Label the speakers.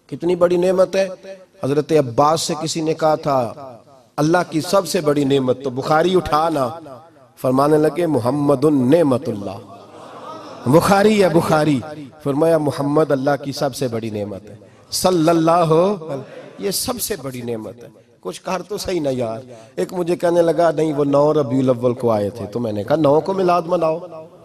Speaker 1: कितनी बड़ी नेमत है। हजरत अब्बास से किसी ने कहा था अल्लाह की सबसे बड़ी नेमत, तो बुखारी उठा ना, फरमाने लगे मुहम्मदुन नेमतुल्लाह, बुखारी है बुखारी। फरमाया मुहम्मद अल्लाह की सबसे बड़ी नेमत है, सल्लल्लाहु, ये सबसे बड़ी नेमत है। कुछ कर तो सही ना यार। एक मुझे कहने लगा नहीं वो 9 रबीउल अव्वल को आए थे, तो मैंने कहा 9 को मिलाद मनाओ।